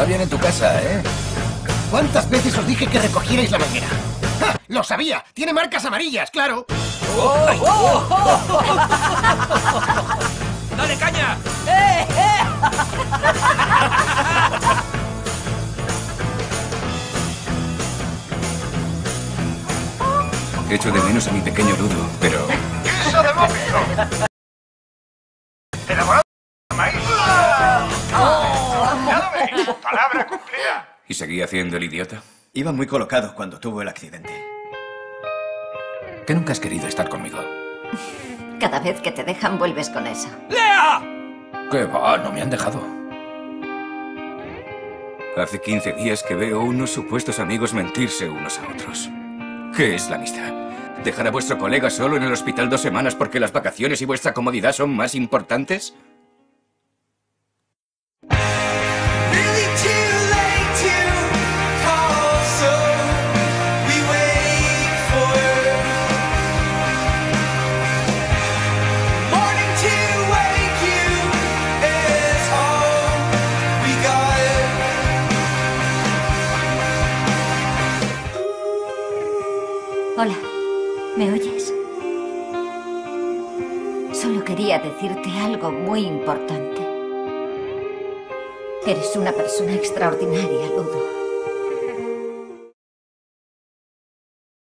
Está bien en tu casa, ¿eh? ¿Cuántas veces os dije que recogierais la manguera? ¡Ja! ¡Lo sabía! ¡Tiene marcas amarillas, claro! ¡Dale caña! Echo de menos a mi pequeño Ludo, pero... ¡Queso de vómito! ¡Elaborado con maíz! ¡Ya lo veis! ¡Palabra cumplida! ¿Y seguía haciendo el idiota? Iba muy colocado cuando tuvo el accidente. Que nunca has querido estar conmigo. Cada vez que te dejan, vuelves con eso. ¡Lea! ¿Qué va? No me han dejado. Hace 15 días que veo unos supuestos amigos mentirse unos a otros. ¿Qué es la amistad? ¿Dejar a vuestro colega solo en el hospital 2 semanas porque las vacaciones y vuestra comodidad son más importantes? Hola, ¿me oyes? Solo quería decirte algo muy importante. Eres una persona extraordinaria, Ludo.